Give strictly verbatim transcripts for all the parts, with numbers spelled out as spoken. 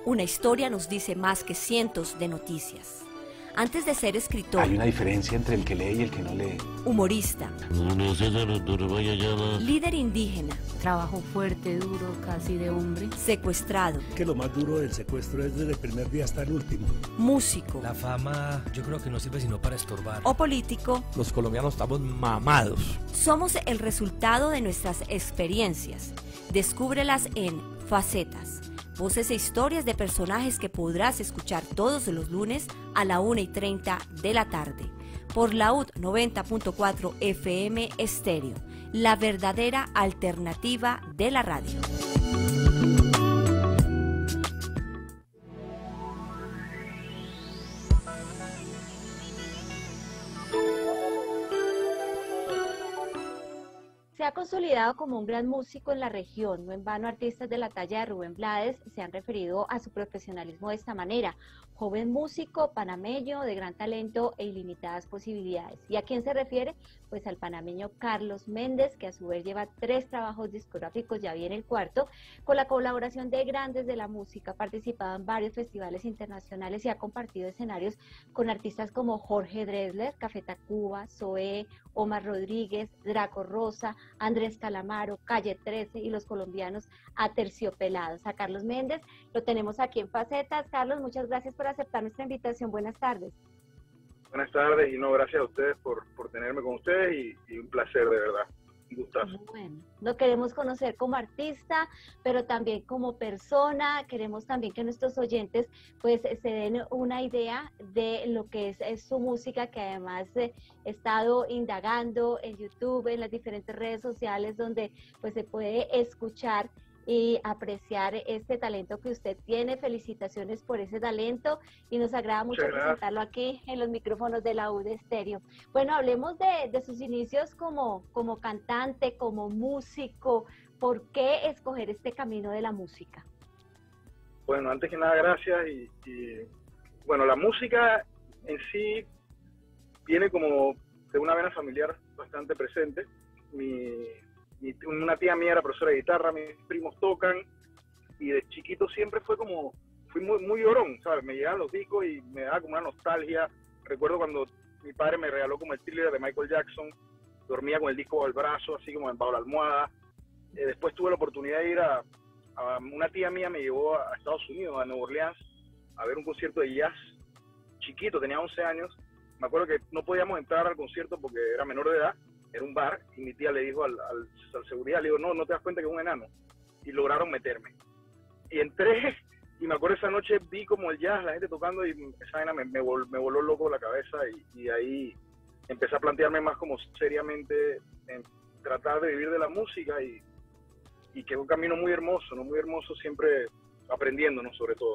Una historia nos dice más que cientos de noticias. Antes de ser escritor, hay una diferencia entre el que lee y el que no lee. Humorista, líder indígena, trabajo fuerte, duro, casi de hombre, secuestrado, que lo más duro del secuestro es desde el primer día hasta el último. músico, La fama yo creo que no sirve sino para estorbar. o político. Los colombianos estamos mamados. Somos el resultado de nuestras experiencias. Descúbrelas en Facetas. Voces e historias de personajes que podrás escuchar todos los lunes a la una y treinta de la tarde por la U D noventa punto cuatro F M Estéreo, la verdadera alternativa de la radio. Se ha consolidado como un gran músico en la región. No en vano artistas de la talla de Rubén Blades se han referido a su profesionalismo de esta manera: joven músico panameño de gran talento e ilimitadas posibilidades. ¿Y a quién se refiere? Pues al panameño Carlos Méndez, que a su vez lleva tres trabajos discográficos, ya viene el cuarto, con la colaboración de grandes de la música. Ha participado en varios festivales internacionales y ha compartido escenarios con artistas como Jorge Drexler, Café Tacuba, Zoé, Omar Rodríguez, Draco Rosa, Andrés Calamaro, Calle trece y los colombianos Aterciopelados. A Carlos Méndez lo tenemos aquí en Facetas. Carlos, muchas gracias por aceptar nuestra invitación. Buenas tardes. Buenas tardes, y no, gracias a ustedes por, por tenerme con ustedes y, y un placer, de verdad, un gustazo. Bueno, lo queremos conocer como artista, pero también como persona. Queremos también que nuestros oyentes pues se den una idea de lo que es, es su música, que además eh, he estado indagando en YouTube, en las diferentes redes sociales, donde pues se puede escuchar y apreciar este talento que usted tiene. Felicitaciones por ese talento y nos agrada mucho presentarlo aquí en los micrófonos de la U D Estéreo. Bueno, hablemos de, de sus inicios como, como cantante, como músico. ¿Por qué escoger este camino de la música? Bueno, antes que nada, gracias. Y, y bueno, la música en sí viene como de una vena familiar bastante presente. Mi Una tía mía era profesora de guitarra, mis primos tocan, y de chiquito siempre fue como, fui muy, muy llorón, ¿sabes? Me llegaban los discos y me daba como una nostalgia. Recuerdo cuando mi padre me regaló como el Thriller de Michael Jackson, dormía con el disco bajo el brazo, así como bajo la almohada. Eh, después tuve la oportunidad de ir a, a, una tía mía me llevó a Estados Unidos, a Nueva Orleans, a ver un concierto de jazz. Chiquito, tenía once años. Me acuerdo que no podíamos entrar al concierto porque era menor de edad. Era un bar, y mi tía le dijo al, al, al seguridad, le dijo, no, no te das cuenta que es un enano. Y lograron meterme. Y entré, y me acuerdo esa noche vi como el jazz, la gente tocando, y esa vaina me, me, vol, me voló loco la cabeza, y, y ahí empecé a plantearme más como seriamente en tratar de vivir de la música, y, y que es un camino muy hermoso, ¿no? Muy hermoso, siempre aprendiéndonos sobre todo.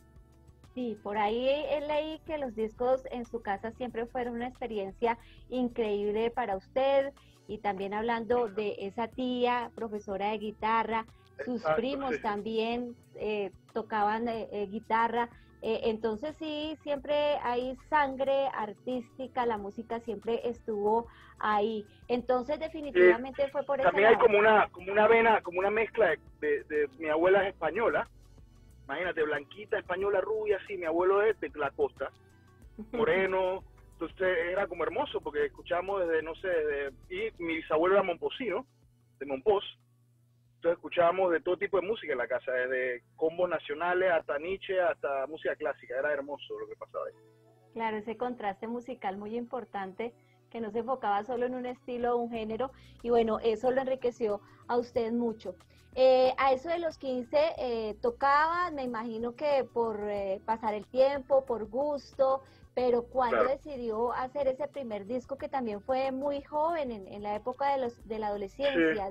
Sí, por ahí leí que los discos en su casa siempre fueron una experiencia increíble para usted, y también hablando de esa tía, profesora de guitarra, sus Exacto, primos sí. también eh, tocaban eh, eh, guitarra, eh, entonces sí, siempre hay sangre artística, la música siempre estuvo ahí, entonces definitivamente sí, fue por eso. También hay como una, como una vena, como una mezcla de, de, de mi abuela es española. Imagínate, blanquita, española, rubia, así, mi abuelo es de la costa, moreno, entonces era como hermoso, porque escuchamos desde, no sé, desde, y mi bisabuelo era momposino, de Mompox, entonces escuchábamos de todo tipo de música en la casa, desde combos nacionales hasta Nietzsche, hasta música clásica, era hermoso lo que pasaba ahí. Claro, ese contraste musical muy importante, que no se enfocaba solo en un estilo o un género, y bueno, eso lo enriqueció a usted mucho. Eh, a eso de los quince eh, tocaba, me imagino que por eh, pasar el tiempo, por gusto, pero ¿cuándo claro. decidió hacer ese primer disco, que también fue muy joven, en, en la época de los de la adolescencia? Sí.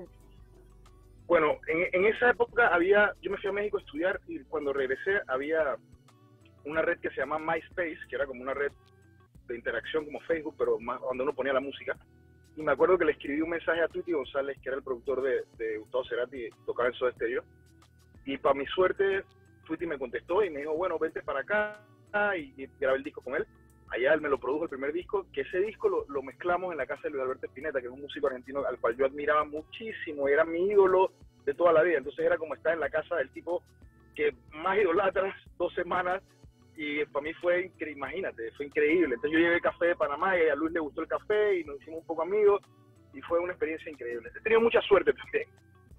Bueno, en, en esa época había, yo me fui a México a estudiar, y cuando regresé había una red que se llama MySpace, que era como una red de interacción como Facebook, pero más donde uno ponía la música. Y me acuerdo que le escribí un mensaje a Tuti González, que era el productor de, de Gustavo Cerati, y tocaba en Soda Stereo. Y para mi suerte, Tuti me contestó y me dijo, bueno, vente para acá, y, y grabé el disco con él. Allá él me lo produjo el primer disco, que ese disco lo, lo mezclamos en la casa de Luis Alberto Spinetta, que es un músico argentino al cual yo admiraba muchísimo, era mi ídolo de toda la vida. Entonces era como estar en la casa del tipo que más idolatras, dos semanas, y para mí fue increíble, imagínate, fue increíble. Entonces yo llevé café de Panamá y a Luis le gustó el café y nos hicimos un poco amigos y fue una experiencia increíble. He tenido mucha suerte también.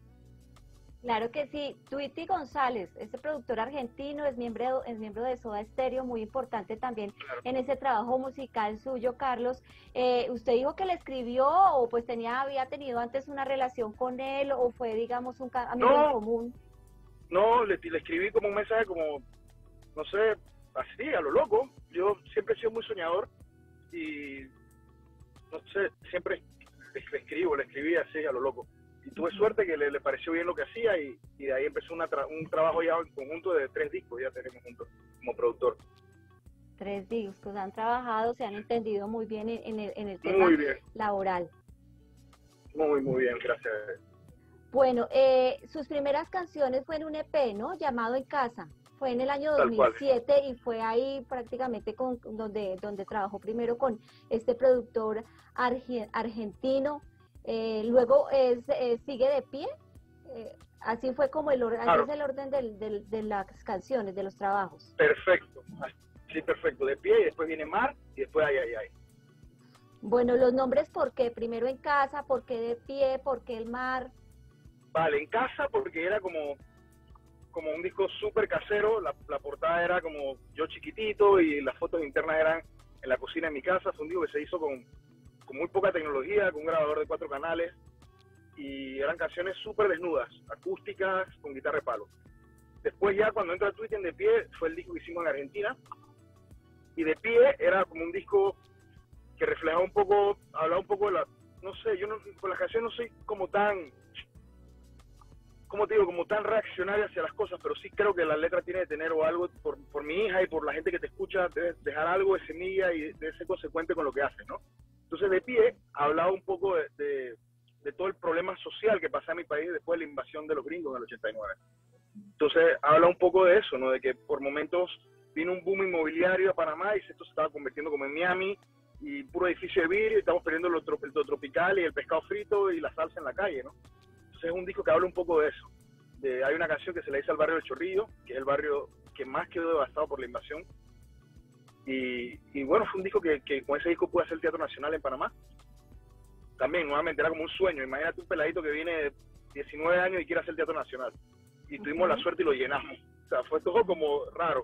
Claro que sí. Tweety González, este productor argentino, es miembro, es miembro de Soda Stereo, muy importante también claro. en ese trabajo musical suyo, Carlos. Eh, ¿Usted dijo que le escribió o pues tenía había tenido antes una relación con él o fue, digamos, un amigo no, en común? No, le, le escribí como un mensaje como, no sé, así, a lo loco. Yo siempre he sido muy soñador y, no sé, siempre le, le escribo, le escribí así, a lo loco. Y tuve suerte que le, le pareció bien lo que hacía y, y de ahí empezó una tra un trabajo ya en conjunto de tres discos, ya tenemos juntos como productor. Tres discos, han trabajado, se han entendido muy bien en, en el, en el tema muy bien. laboral. Muy, muy bien, gracias. Bueno, eh, sus primeras canciones fue en un E P, ¿no? Llamado En Casa. Fue en el año dos mil siete y fue ahí prácticamente con donde, donde trabajó primero con este productor arge argentino. Eh, luego es, eh, sigue de pie, eh, así fue como el, orden, claro. así es el orden del, del, de las canciones, de los trabajos. Perfecto, sí, perfecto, de pie y después viene Mar y después Ay, Ay, Ay. Bueno, los nombres, ¿por qué? Primero En Casa, ¿por qué de pie? ¿Por qué El Mar? Vale, En Casa porque era como, como un disco súper casero, la, la portada era como yo chiquitito y las fotos internas eran en la cocina de mi casa, fue un disco que se hizo con... con muy poca tecnología, con un grabador de cuatro canales, y eran canciones súper desnudas, acústicas, con guitarra de palo. Después ya cuando entra Tweety en De Pie, fue el disco que hicimos en Argentina, y De Pie era como un disco que reflejaba un poco, hablaba un poco de la, no sé, yo no, con las canciones no soy como tan, como te digo, como tan reaccionario hacia las cosas, pero sí creo que la letra tiene que tener o algo, por, por mi hija y por la gente que te escucha, debes dejar algo de semilla y debes ser consecuente con lo que haces, ¿no? Entonces, De Pie hablaba un poco de, de, de todo el problema social que pasaba en mi país después de la invasión de los gringos en el ochenta y nueve. Entonces, habla un poco de eso, ¿no? De que por momentos vino un boom inmobiliario a Panamá y esto se estaba convirtiendo como en Miami y puro edificio de vidrio y estamos perdiendo lo, trop lo tropical y el pescado frito y la salsa en la calle, ¿no? Entonces, es un disco que habla un poco de eso. De, hay una canción que se le dice al barrio del Chorrillo, que es el barrio que más quedó devastado por la invasión. Y, y bueno, fue un disco que, que con ese disco pude hacer el Teatro Nacional en Panamá. También, nuevamente, era como un sueño. Imagínate un peladito que viene de diecinueve años y quiere hacer el Teatro Nacional. Y uh-huh. tuvimos la suerte y lo llenamos. O sea, fue todo como raro.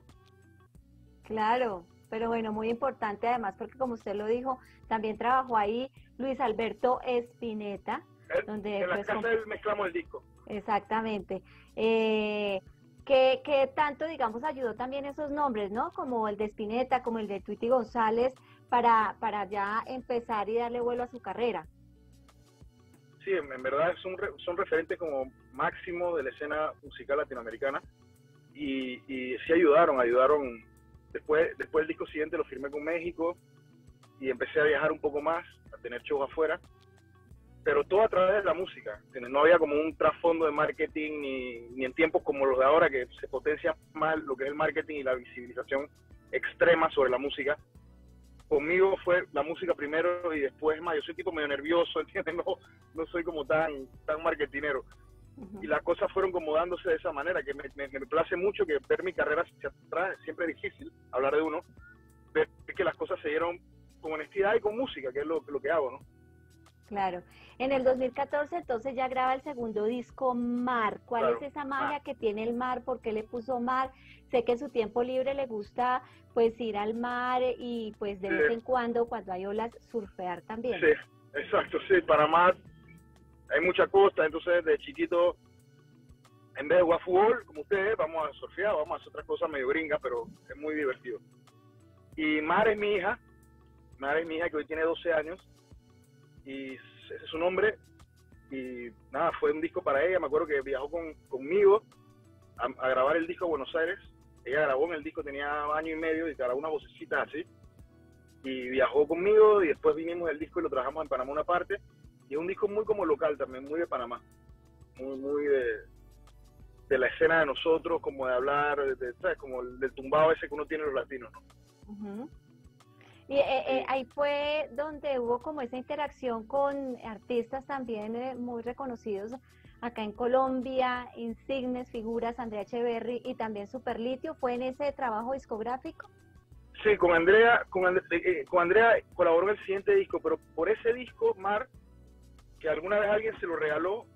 Claro, pero bueno, muy importante además, porque como usted lo dijo, también trabajó ahí Luis Alberto Spinetta. ¿Eh? Donde, en la pues, casa con... él mezclamos el disco. Exactamente. Eh... ¿Qué, ¿Qué tanto, digamos, ayudó también esos nombres, ¿no? Como el de Spinetta, como el de Tweety González, para, para ya empezar y darle vuelo a su carrera? Sí, en, en verdad son, son referentes como máximo de la escena musical latinoamericana y, y sí ayudaron, ayudaron. Después, después el disco siguiente lo firmé con México y empecé a viajar un poco más, a tener shows afuera, pero todo a través de la música. No había como un trasfondo de marketing ni, ni en tiempos como los de ahora que se potencia más lo que es el marketing y la visibilización extrema sobre la música. Conmigo fue la música primero y después más. Yo soy tipo medio nervioso, ¿entiendes? No, no soy como tan, tan marketinero. Uh-huh. Y las cosas fueron como dándose de esa manera, que me, me, me place mucho que ver mi carrera hacia atrás. Siempre es difícil hablar de uno, ver que las cosas se dieron con honestidad y con música, que es lo, lo que hago, ¿no? Claro. En el dos mil catorce entonces ya graba el segundo disco, Mar. ¿Cuál claro. es esa magia que tiene el mar? ¿Por qué le puso mar? Sé que en su tiempo libre le gusta pues ir al mar y pues de sí. vez en cuando, cuando hay olas, surfear también. Sí, exacto, sí. Panamá hay mucha costa, entonces de chiquito, en vez de jugar fútbol, como ustedes, vamos a surfear, vamos a hacer otras cosas medio gringas, pero es muy divertido. Y Mar es mi hija, Mar es mi hija que hoy tiene doce años, y ese es su nombre, y nada, fue un disco para ella. Me acuerdo que viajó con, conmigo a, a grabar el disco a Buenos Aires. Ella grabó en el disco, tenía año y medio y grabó una vocecita así, y viajó conmigo y después vinimos el disco y lo trabajamos en Panamá una parte, y es un disco muy como local también, muy de Panamá, muy muy de, de la escena de nosotros, como de hablar, de, de, ¿sabes? Como el, del tumbado ese que uno tiene los latinos, ¿no? Uh-huh. Y eh, eh, ahí fue donde hubo como esa interacción con artistas también eh, muy reconocidos acá en Colombia, insignes figuras, Andrea Echeverry y también Superlitio, ¿fue en ese trabajo discográfico? Sí, con Andrea, con, And eh, con Andrea colaboró en el siguiente disco, pero por ese disco, Mar, que alguna vez alguien se lo regaló,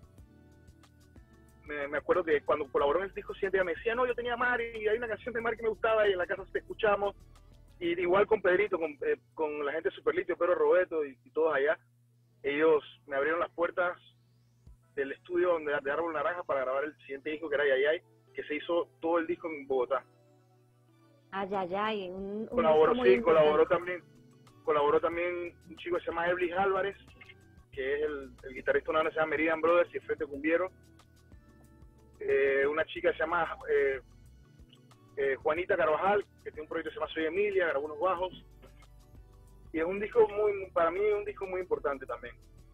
me, me acuerdo que cuando colaboró en el disco siguiente, ella me decía, no, yo tenía Mar y hay una canción de Mar que me gustaba y en la casa te escuchamos, y igual con Pedrito, con, eh, con la gente de Superlitio, Pedro Roberto y, y todos allá, ellos me abrieron las puertas del estudio donde, de Árbol Naranja para grabar el siguiente disco que era Yayay, que se hizo todo el disco en Bogotá. Ay, ay, ay, un, un colaboró, disco muy sí, importante. colaboró también, colaboró también un chico que se llama Eblis Álvarez, que es el, el guitarrista de una banda que se llama Meridian Brothers y el Frente Cumbiero. Eh, una chica que se llama eh, eh, Juanita Carvajal, que tiene un proyecto que se llama Soy Emilia, grabó unos bajos. Y es un disco muy, para mí un disco muy importante también.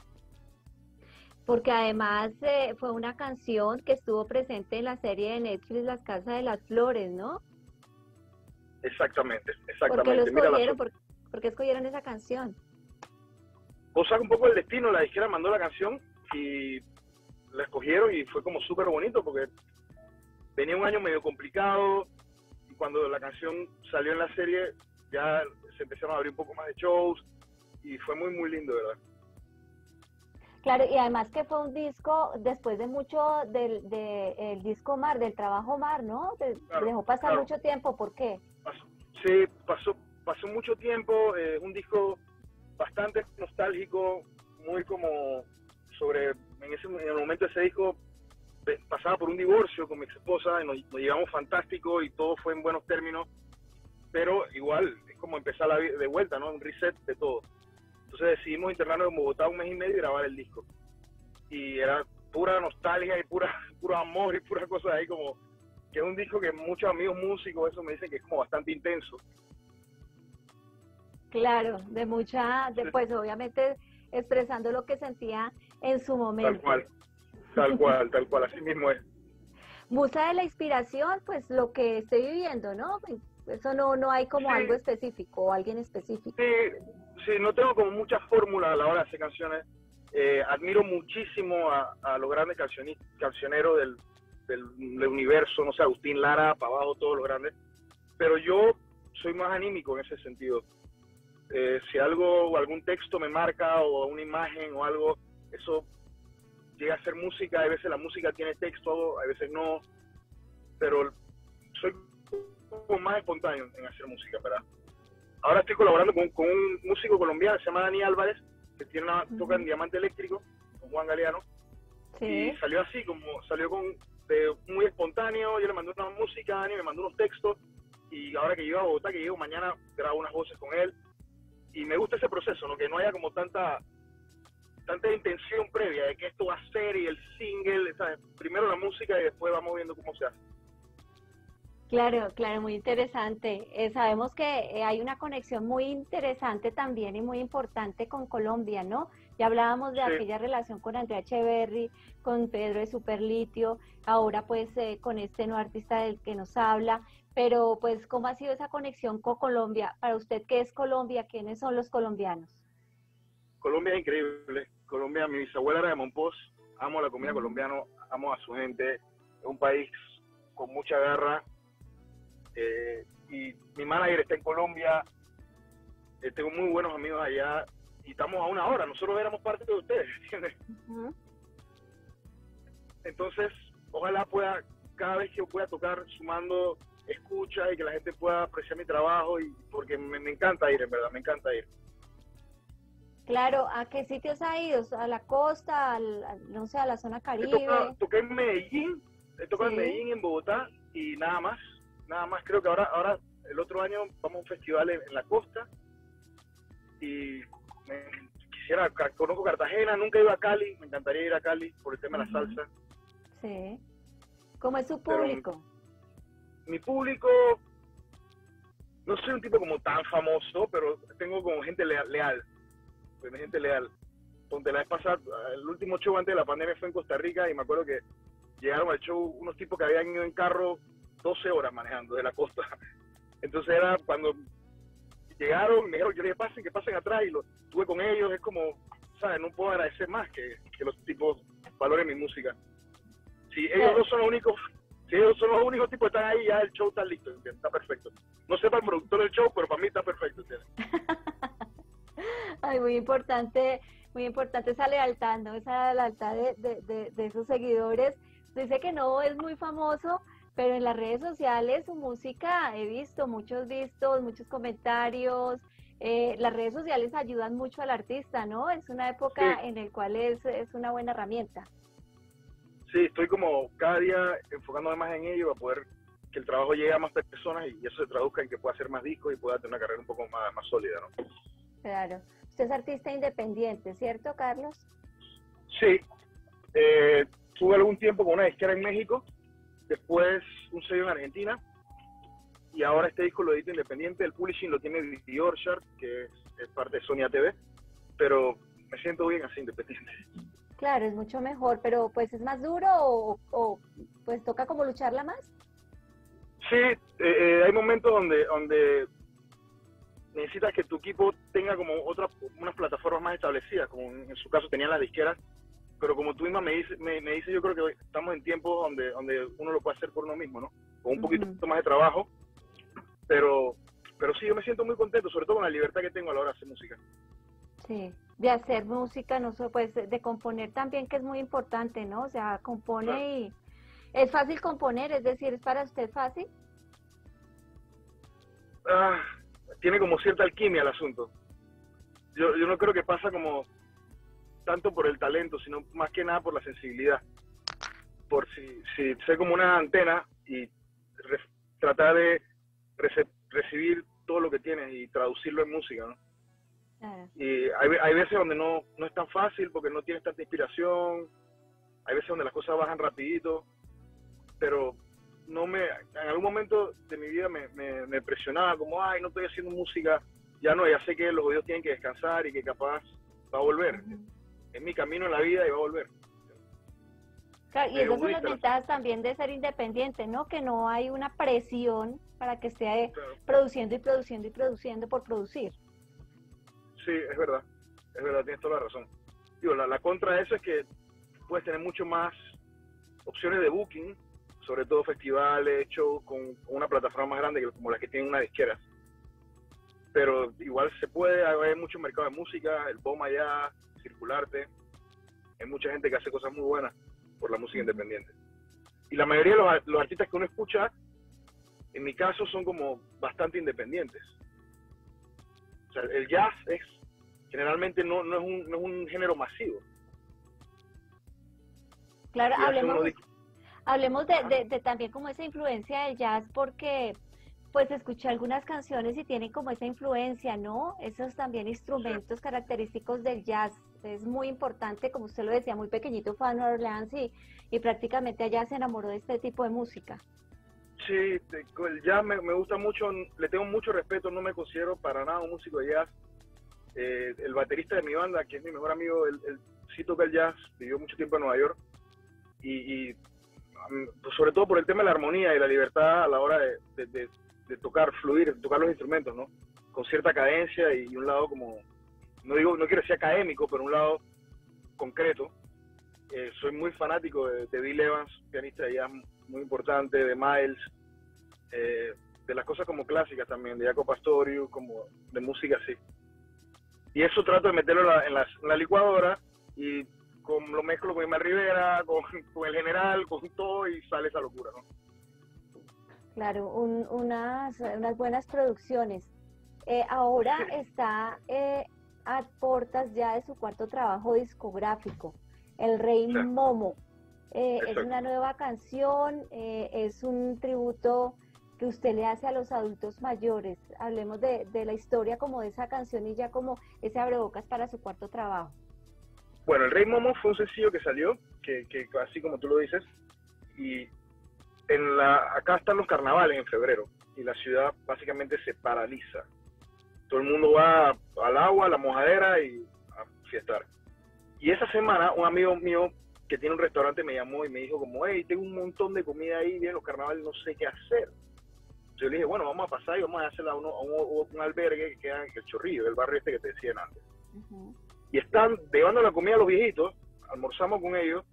Porque además eh, fue una canción que estuvo presente en la serie de Netflix Las Casas de las Flores, ¿no? Exactamente, ¿Por qué exactamente. lo Mira, escogieron? la, ¿Por, ¿Por qué escogieron esa canción? cosa un poco el destino, la disquera mandó la canción y la escogieron y fue como súper bonito porque venía un año medio complicado y cuando la canción salió en la serie ya se empezaron a abrir un poco más de shows y fue muy muy lindo, ¿verdad? Claro, y además que fue un disco después de mucho del de, el disco Mar, del trabajo Mar, ¿no? De, Claro, dejó pasar claro. mucho tiempo, ¿por qué? Pasó, sí, pasó, pasó mucho tiempo, eh, un disco bastante nostálgico, muy como sobre, en, ese, en el momento de ese disco de, pasaba por un divorcio con mi ex esposa, y nos, nos llevamos fantástico y todo fue en buenos términos, pero igual es como empezar la vida de vuelta, ¿no? Un reset de todo. Entonces decidimos internarnos en Bogotá un mes y medio y grabar el disco. Y era pura nostalgia y pura puro amor y pura cosa ahí como que es un disco que muchos amigos músicos eso me dicen que es como bastante intenso. Claro, de mucha, de, pues obviamente expresando lo que sentía en su momento. Tal cual, tal cual, tal cual, así mismo es. Musa de la inspiración, pues lo que estoy viviendo, ¿no? Eso no, no hay como Sí. algo específico o alguien específico. Sí, sí, no tengo como muchas fórmulas a la hora de hacer canciones. Eh, admiro muchísimo a, a los grandes cancioneros del, del, del universo, no sé, Agustín Lara, para abajo, todos los grandes. Pero yo soy más anímico en ese sentido. Eh, si algo o algún texto me marca o una imagen o algo, eso llega a ser música. A veces la música tiene texto, a veces no. Pero soy un poco más espontáneo en hacer música, ¿verdad? Ahora estoy colaborando con, con un músico colombiano que se llama Dani Álvarez, que tiene una, uh-huh. toca en Diamante Eléctrico, con Juan Galeano, sí. Y salió así, como salió con de, muy espontáneo. Yo le mandé una música, Dani me mandó unos textos, y ahora que llego a Bogotá, que llego mañana, grabo unas voces con él, y me gusta ese proceso, ¿no? Que no haya como tanta tanta intención previa de que esto va a ser y el single, ¿sabes? Primero la música y después vamos viendo cómo se hace. Claro, claro, muy interesante. Eh, sabemos que eh, hay una conexión muy interesante también y muy importante con Colombia, ¿no? Ya hablábamos de sí. aquella relación con Andrea Echeverry, con Pedro de Superlitio, ahora pues eh, con este nuevo artista del que nos habla, pero pues ¿cómo ha sido esa conexión con Colombia? Para usted, ¿qué es Colombia? ¿Quiénes son los colombianos? Colombia es increíble. Colombia, mi bisabuela era de Monpós, amo la comida mm. colombiana, amo a su gente, es un país con mucha garra. Eh, y mi manager está en Colombia, eh, tengo muy buenos amigos allá y estamos a una hora, nosotros éramos parte de ustedes, ¿entiendes? Uh-huh. Entonces, ojalá pueda, cada vez que pueda tocar sumando escucha y que la gente pueda apreciar mi trabajo, y porque me, me encanta ir, en verdad, me encanta ir. Claro, ¿a qué sitios ha ido? ¿A la costa, al, a, no sé, a la zona Caribe? Toca, toqué en Medellín, he tocado sí. en Medellín, en Bogotá y nada más. Nada más, creo que ahora, ahora el otro año vamos a un festival en, en la costa y me, quisiera, conozco Cartagena, nunca he ido a Cali, me encantaría ir a Cali por el tema uh-huh. de la salsa. Sí. ¿Cómo es su público? Pero, mi público, no soy un tipo como tan famoso, pero tengo como gente leal, leal gente leal. Donde la vez pasada, el último show antes de la pandemia fue en Costa Rica y me acuerdo que llegaron al show unos tipos que habían ido en carro doce horas manejando de la costa. Entonces era cuando llegaron, me dijeron, yo les dije, pasen, que pasen atrás, y lo estuve con ellos. Es como, ¿sabes? No puedo agradecer más que, que los tipos valoren mi música. Si ellos dos son los únicos, si ellos son los únicos tipos que están ahí, ya el show está listo, ¿entiendes? Está perfecto. No sé para el productor del show, pero para mí está perfecto, ¿entiendes? Ay, muy importante, muy importante esa lealtad, ¿no? Esa lealtad de, de, de, de esos seguidores. Dice que no es muy famoso, pero en las redes sociales su música he visto muchos vistos, muchos comentarios. Eh, las redes sociales ayudan mucho al artista, ¿no? Es una época Sí. en la cual es, es una buena herramienta. Sí, estoy como cada día enfocándome más en ello para poder que el trabajo llegue a más personas y eso se traduzca en que pueda hacer más discos y pueda tener una carrera un poco más, más sólida, ¿no? Claro. Usted es artista independiente, ¿cierto, Carlos? Sí, eh, tuve algún tiempo con una disquera en México, después un sello en Argentina y ahora este disco lo edito independiente. El publishing lo tiene The Orchard, que es, es parte de Sony A T V, pero me siento bien así, independiente. Claro, es mucho mejor, pero pues es más duro o, o pues toca como lucharla más. Sí, eh, eh, hay momentos donde donde necesitas que tu equipo tenga como otras, unas plataformas más establecidas, como en, en su caso tenían las disqueras, pero como tú misma me dices, me, me dice, yo creo que estamos en tiempos donde donde uno lo puede hacer por uno mismo, ¿no? Con un poquito Uh-huh. más de trabajo, pero pero sí, yo me siento muy contento, sobre todo con la libertad que tengo a la hora de hacer música. Sí, de hacer música, no solo pues de componer también, que es muy importante, ¿no? O sea, compone Claro. y es fácil componer, es decir, ¿es para usted fácil? Ah, tiene como cierta alquimia el asunto. Yo, yo no creo que pasa como tanto por el talento, sino más que nada por la sensibilidad. Por si, si ser como una antena y re, tratar de rece, recibir todo lo que tienes y traducirlo en música, ¿no? Claro. Y hay, hay veces donde no, no es tan fácil porque no tienes tanta inspiración, hay veces donde las cosas bajan rapidito, pero no me, en algún momento de mi vida me, me, me presionaba como, ay, no estoy haciendo música, ya no, ya sé que los oídos tienen que descansar y que capaz va a volver. Uh-huh. Es mi camino en la vida y va a volver. Claro, y Eh, esas son las budista, ventajas también de ser independiente, ¿no? Que no hay una presión para que esté Claro. produciendo y produciendo y produciendo por producir. Sí, es verdad, es verdad, tienes toda la razón. Digo, la, la contra de eso es que puedes tener mucho más opciones de booking, sobre todo festivales, shows con, con una plataforma más grande que como las que tienen una disquera. Pero igual se puede, hay, hay mucho mercado de música, el B O M allá, circularte, hay mucha gente que hace cosas muy buenas por la música independiente. Y la mayoría de los, los artistas que uno escucha, en mi caso, son como bastante independientes. O sea, el jazz es generalmente no, no, es un, no es un género masivo. Claro, Y hace hablemos, uno di- hablemos de, de, de también como esa influencia del jazz, porque pues escuché algunas canciones y tienen como esa influencia, ¿no? Esos también instrumentos característicos del jazz. Es muy importante, como usted lo decía, muy pequeñito fue a Nueva Orleans y, y prácticamente allá se enamoró de este tipo de música. Sí, te- el jazz me, me gusta mucho, le tengo mucho respeto, no me considero para nada un músico de jazz. Eh, el baterista de mi banda, que es mi mejor amigo, él, él sí toca el jazz, vivió mucho tiempo en Nueva York, y, y um, pues sobre todo por el tema de la armonía y la libertad a la hora de, de, de, de tocar, fluir, tocar los instrumentos, ¿no? Con cierta cadencia y, y un lado como, no digo, no quiero decir académico, pero un lado concreto. Eh, soy muy fanático de, de Bill Evans, pianista de jazz muy importante, de Miles, eh, de las cosas como clásicas también, de Jaco Pastorius, como de música así. Y eso trato de meterlo en la, en la, en la licuadora y con, lo mezclo con Emma Rivera, con, con el general, con todo y sale esa locura, ¿no? Claro, un, unas, unas buenas producciones. Eh, ahora está eh, a puertas ya de su cuarto trabajo discográfico, El Rey Sí. Momo. Eh, es Exacto. una nueva canción, eh, es un tributo que usted le hace a los adultos mayores. Hablemos de, de la historia como de esa canción y ya como ese abrebocas para su cuarto trabajo. Bueno, El Rey Momo fue un sencillo que salió, que, que así como tú lo dices, y en la, acá están los carnavales en febrero, y la ciudad básicamente se paraliza. Todo el mundo va al agua, a la mojadera y a fiestar. Y esa semana un amigo mío que tiene un restaurante me llamó y me dijo como, hey, tengo un montón de comida ahí, bien los carnavales, no sé qué hacer. Yo le dije, bueno, vamos a pasar y vamos a hacerla a, uno, a un, un albergue que queda en el Chorrillo, el barrio este que te decían antes. Uh-huh. Y están llevando la comida a los viejitos, almorzamos con ellos,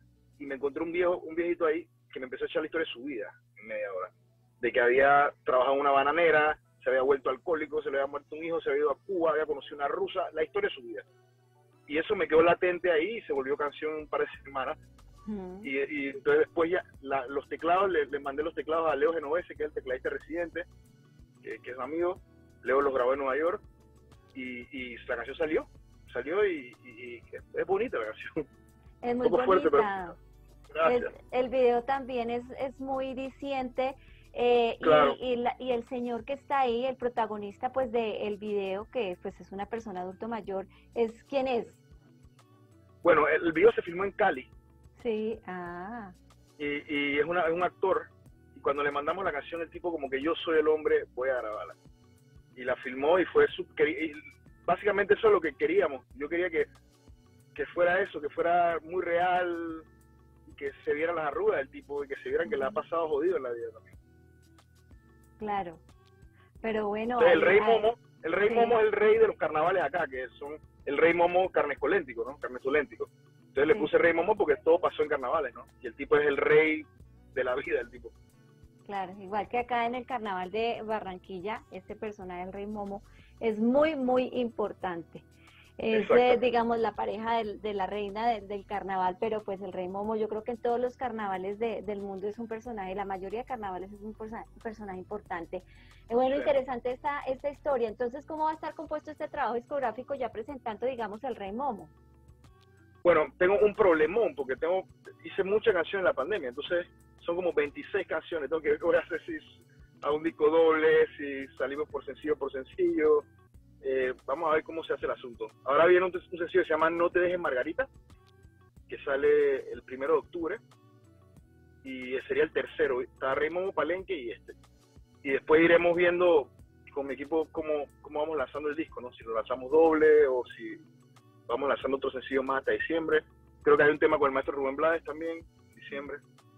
y me encontré un viejo, un viejito ahí que me empezó a echar la historia de su vida en media hora. De que había trabajado en una bananera, se había vuelto alcohólico, se le había muerto un hijo, se había ido a Cuba, había conocido una rusa, la historia de su vida. Y eso me quedó latente ahí y se volvió canción un par de semanas. Uh-huh. y, y entonces después ya la, los teclados, le, le mandé los teclados a Leo Genovese, que es el tecladista residente, que, que es amigo. Leo los grabó en Nueva York y, y la canción salió, salió y, y, y es, es bonita la canción. Es muy un poco bonita. Fuerte, pero el, el video también es, es muy diciente. Eh, claro. y, y, la, y el señor que está ahí, el protagonista pues del video, que pues es una persona adulto mayor, es ¿quién es? Bueno, el, el video se filmó en Cali. Sí, ah. Y, y es, una, es un actor, y cuando le mandamos la canción, el tipo como que yo soy el hombre, voy a grabarla. Y la filmó y fue su, y básicamente eso es lo que queríamos. Yo quería que, que fuera eso, que fuera muy real, que se vieran las arrugas del tipo y que se vieran que le ha pasado jodido en la vida también. Claro, pero bueno... Entonces, hay, el rey hay, Momo, el rey sí. Momo es el rey de los carnavales acá, que son el rey Momo carnestoléntico, ¿no? Carnestoléntico. Entonces le sí. puse rey Momo porque todo pasó en carnavales, ¿no? Y el tipo es el rey de la vida, el tipo. Claro, igual que acá en el carnaval de Barranquilla, este personaje, el rey Momo, es muy, muy importante. Es, eh, digamos, la pareja del, de la reina de, del carnaval, pero pues el rey Momo, yo creo que en todos los carnavales de, del mundo es un personaje, la mayoría de carnavales es un, perso un personaje importante. Eh, bueno, sí. Interesante esta, esta historia. Entonces, ¿cómo va a estar compuesto este trabajo discográfico ya presentando, digamos, el rey Momo? Bueno, tengo un problemón, porque tengo hice muchas canciones en la pandemia, entonces son como veintiséis canciones, tengo que voy a hacer si a un disco doble, si salimos por sencillo por sencillo. Eh, vamos a ver cómo se hace el asunto. Ahora viene un, un sencillo que se llama No te dejes Margarita, que sale el primero de octubre, y sería el tercero. Está Rey Momo, Palenque y este. Y después iremos viendo con mi equipo cómo, cómo vamos lanzando el disco, ¿no? Si lo lanzamos doble o si vamos lanzando otro sencillo más hasta diciembre. Creo que hay un tema con el maestro Rubén Blades también, en diciembre.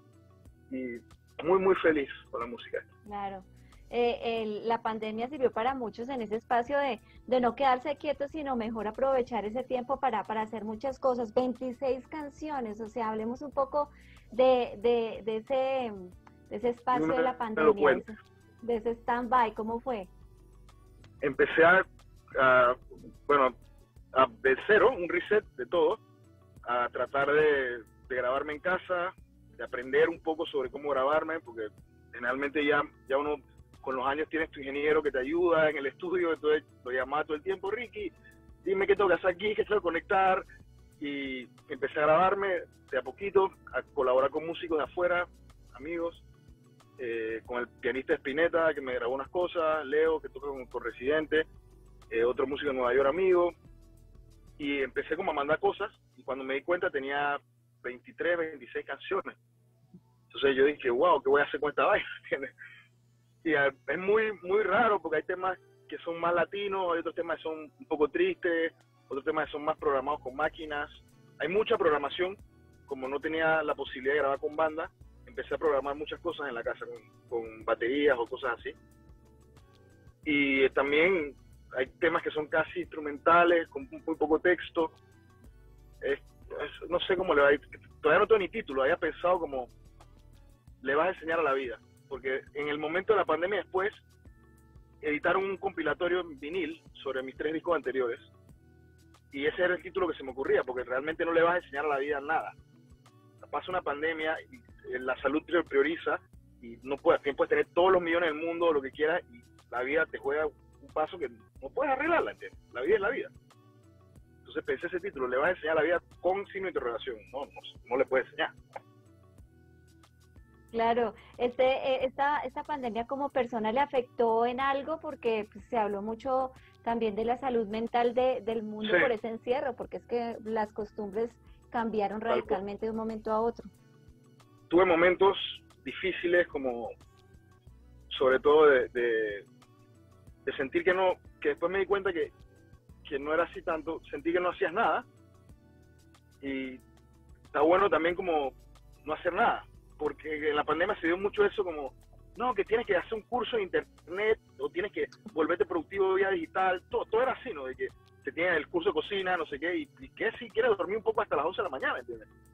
Y muy, muy feliz con la música. Claro. Eh, el, la pandemia sirvió para muchos en ese espacio de, de no quedarse quietos, sino mejor aprovechar ese tiempo para, para hacer muchas cosas. veintiséis canciones, o sea, hablemos un poco de, de, de, ese, de ese espacio Una, de la pandemia, de ese, de ese stand-by, ¿cómo fue? Empecé a, a bueno, a, de cero, un reset de todo, a tratar de, de grabarme en casa, de aprender un poco sobre cómo grabarme, porque generalmente ya, ya uno... con los años tienes tu ingeniero que te ayuda en el estudio, entonces lo llamaba todo el tiempo, Ricky, dime qué tengo que hacer aquí, qué tengo que conectar, y empecé a grabarme de a poquito, a colaborar con músicos de afuera, amigos, eh, con el pianista Spinetta, que me grabó unas cosas, Leo, que toca con, con Residente, eh, otro músico de Nueva York amigo, y empecé como a mandar cosas, y cuando me di cuenta tenía veintitrés, veintiséis canciones. Entonces yo dije, wow, ¿qué voy a hacer con esta vaina? Y es muy muy raro porque hay temas que son más latinos, hay otros temas que son un poco tristes, otros temas que son más programados con máquinas. Hay mucha programación, como no tenía la posibilidad de grabar con banda, empecé a programar muchas cosas en la casa, con, con baterías o cosas así. Y también hay temas que son casi instrumentales, con muy poco texto. Es, es, no sé cómo le va a ir, todavía no tengo ni título, había pensado como le vas a enseñar a la vida. Porque en el momento de la pandemia después editaron un compilatorio en vinil sobre mis tres discos anteriores y ese era el título que se me ocurría, porque realmente no le vas a enseñar a la vida nada. Pasa una pandemia y la salud te prioriza y no puedes, puedes tener todos los millones del mundo, lo que quieras, y la vida te juega un paso que no puedes arreglarla, ¿entiendes? La vida es la vida. Entonces pensé ese título, le vas a enseñar a la vida con signo de interrogación. No, no, no le puedes enseñar. Claro, este, esta, esta pandemia como persona le afectó en algo, porque pues, se habló mucho también de la salud mental de, del mundo sí. por ese encierro, porque es que las costumbres cambiaron radicalmente de un momento a otro. Tuve momentos difíciles, como sobre todo de, de, de sentir que no, que después me di cuenta que, que no era así tanto, sentí que no hacías nada, y está bueno también como no hacer nada. Porque en la pandemia se dio mucho eso como, no, que tienes que hacer un curso en internet o tienes que volverte productivo vía digital, todo, todo era así, ¿no? De que te tienen el curso de cocina, no sé qué, y, y que si quieres dormir un poco hasta las once de la mañana, ¿entiendes?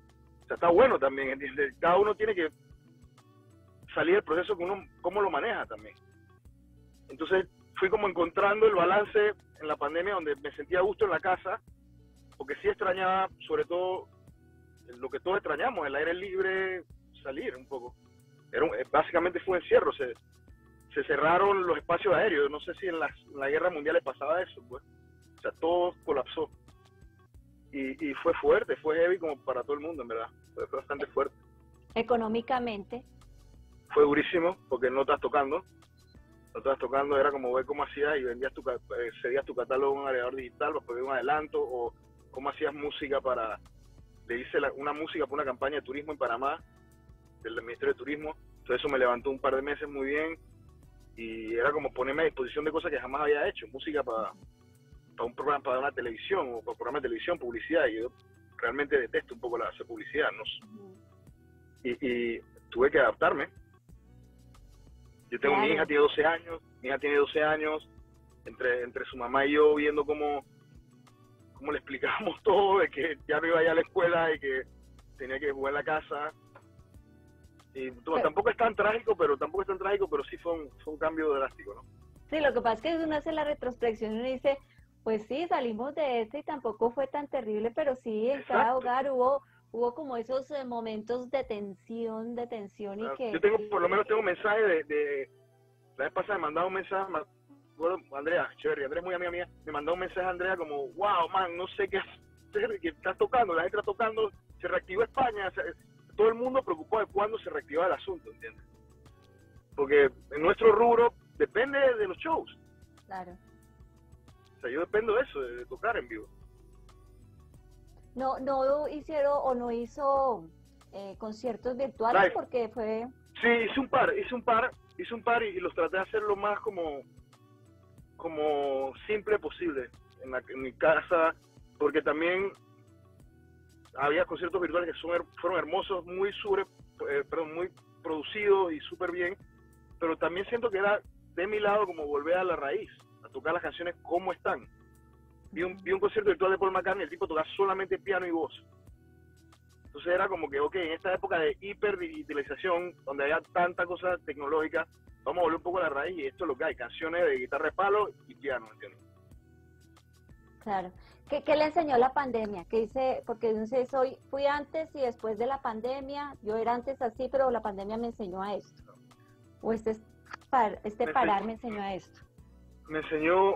sea, está bueno también, ¿entiendes? Cada uno tiene que salir del proceso que uno, cómo lo maneja también. Entonces fui como encontrando el balance en la pandemia donde me sentía a gusto en la casa, porque sí extrañaba, sobre todo, lo que todos extrañamos, el aire libre, salir un poco. Era un, básicamente fue un encierro, se, se cerraron los espacios aéreos, no sé si en la, en la guerra mundial le pasaba eso, pues. O sea, todo colapsó. Y, y fue fuerte, fue heavy como para todo el mundo, en verdad. Fue, fue bastante fuerte. Económicamente. Fue durísimo, porque no estás tocando. No estás tocando, era como ver cómo hacías y vendías tu, eh, cedías tu catálogo en un agregador digital para poder un adelanto, o cómo hacías música para... Le hice la, una música para una campaña de turismo en Panamá, del Ministerio de Turismo. Entonces eso me levantó un par de meses muy bien, y era como ponerme a disposición de cosas que jamás había hecho. Música para... para un programa, para una televisión, o para un programa de televisión, publicidad, y yo realmente detesto un poco la hacer publicidad, ¿no? Y, y tuve que adaptarme. Yo tengo Claro. mi hija, tiene doce años, mi hija tiene doce años, entre, entre su mamá y yo viendo cómo, cómo le explicábamos todo, de que ya no iba ya a la escuela y que tenía que jugar en la casa. Y tú, Pero- tampoco es tan trágico, pero tampoco es tan trágico, pero sí fue un, fue un cambio drástico, ¿no? Sí, lo que pasa es que uno hace la retrospección y uno dice, pues sí, salimos de este y tampoco fue tan terrible, pero sí, en cada Exacto. hogar hubo hubo como esos eh, momentos de tensión, de tensión y Claro. que... Yo tengo, por lo menos tengo un mensaje de, de la vez pasada me mandaba un mensaje, me acuerdo, Andrea, chévere, Andrea es muy amiga mía, me mandó un mensaje a Andrea como, wow, man, no sé qué hacer, que estás tocando, la gente está tocando, se reactivó España, o sea, todo el mundo preocupado de cuándo se reactivaba el asunto, ¿entiendes? Porque en nuestro rubro depende de los shows, Claro. o sea, yo dependo de eso, de, de tocar en vivo. No, no hicieron o no hizo eh, conciertos virtuales Live. porque fue... Sí, hice un par, hice un par, hice un par y, y los traté de hacer lo más como, como simple posible en, la, en mi casa, porque también había conciertos virtuales que son, her- fueron hermosos, muy sobre, eh, perdón, muy producidos y súper bien, pero también siento que era de mi lado como volver a la raíz, a tocar las canciones como están. Vi un, vi un concierto virtual de Paul McCartney, el tipo tocaba solamente piano y voz. Entonces era como que, ok, en esta época de hiperdigitalización, donde había tanta cosa tecnológica, vamos a volver un poco a la raíz, y esto es lo que hay, canciones de guitarra de palo y piano, ¿entiendes? Claro. ¿Qué, qué le enseñó la pandemia? ¿Qué dice? Porque no sé, soy, fui antes y después de la pandemia, yo era antes así, pero la pandemia me enseñó a esto. O este, es par, este Me parar enseñó- me enseñó a esto. Me enseñó